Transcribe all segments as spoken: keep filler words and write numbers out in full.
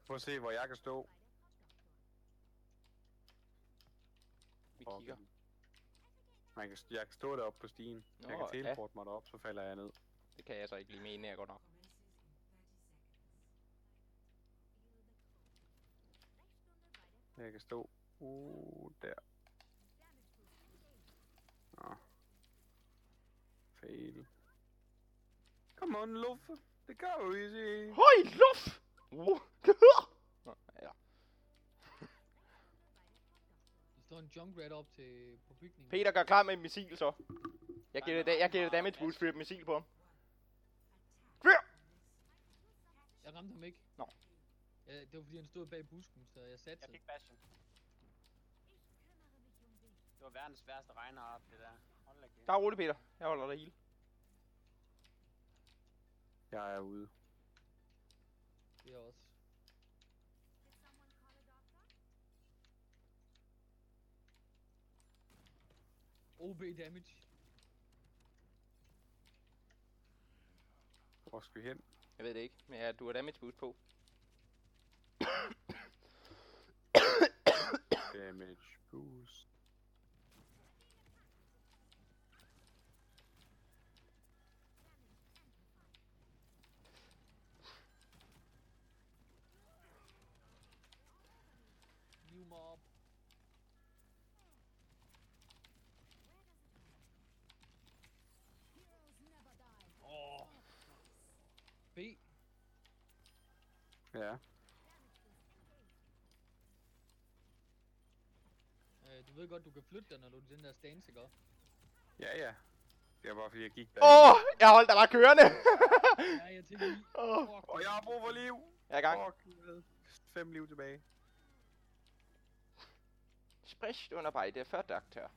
Prøv at se, hvor jeg kan stå. Vi Og kigger. Man kan, jeg kan stå deroppe på stien. Nå, Jeg kan ja. teleporte mig derop, så falder jeg ned. Det kan jeg så ikke lige mene, jeg godt nok. Jeg kan stå uh, der. Nå. Fail. Come on, Luffe. Det går jo easy. Høj, luft! Uh. Nå, ja. Der står en Junkrat op til på bygningen. Peter, gør klar med et missil så. Jeg giver det, jeg giver det damage boost for et missil på ham. Fyr! Jeg ramte ham ikke. Nå. Ja, det var fordi han stod bag busken, så jeg satte Jeg fik Bastion. Det var verdens værste regner det der. Hold da kæft. Der er roligt, Peter. Jeg holder dig heal. Jeg er ude. Det er også. O B damage. Hvor skal vi hen? Jeg ved det ikke, men ja, du har damage boost på. Damage boost. New mob. Åh. B. Ja. Øh, du ved godt, du kan flytte dig, når du er den der stance, ikke? Ja, ja. Det var bare fordi, jeg gik der. Åh, oh, jeg holdt dig bare kørende. Ja, jeg tænker lige. Åh. Fuck, Og jeg har brug for liv. Jeg er i gang. Fuck, med fem liv tilbage. Sprich under beide för Doktor.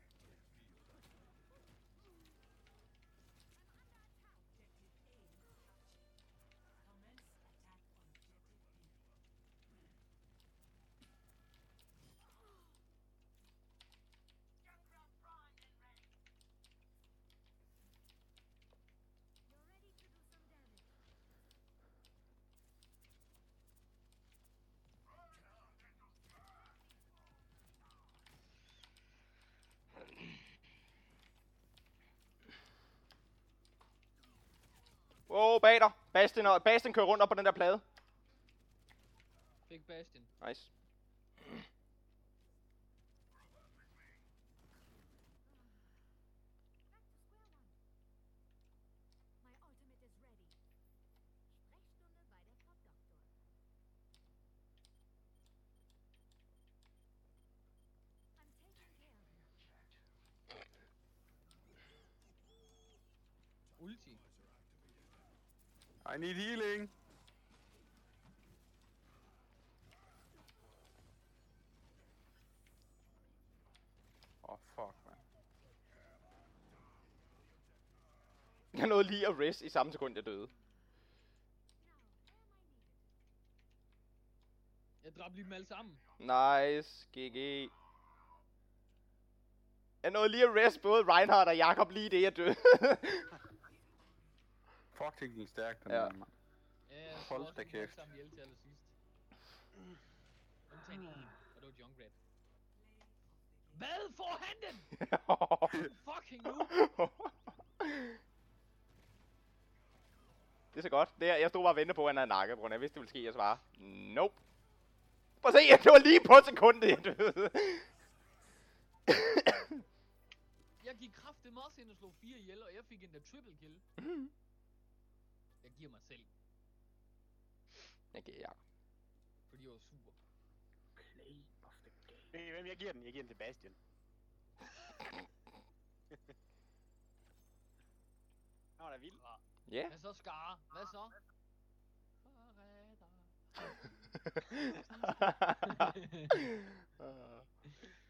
Åh, oh, bag dig. Bastion, og Bastion kører rundt op på den der plade. Fik Bastion. Nice. Ulti. I need healing. Åh, oh, fuck, man. Jeg nåede lige at rest i samme sekund, jeg døde. Jeg dræbte lige dem alle sammen. Nice. G G. Jeg nåede lige at rest både Reinhardt og Jakob lige det, jeg døde. Fuck, det gik stærkt, den Ja. der, mand. Ja, jeg Hold slog også da dem alle kæft. sammen ihjel til allersidst. Undtagen en, og det var Junkrat. Hvad? Får han den? Fucking nu! Det er så godt. Det er, jeg stod bare og ventede på, at han havde nakket, på grund af, jeg vidste, det ville ske, jeg svarede. Nope. Prøv at se, det var lige på sekundet, jeg døde. Jeg gik kraftedeme også ind og slog fire ihjel, og jeg fik en der triple kill. Jeg giver mig selv, Jeg giver Jakob. fordi jeg var super. Play of the game. Ved I hvem jeg giver den? Jeg giver den til Bastion. Han var da vild. Ja. Hvad så, Skar? Hvad så? Forræder.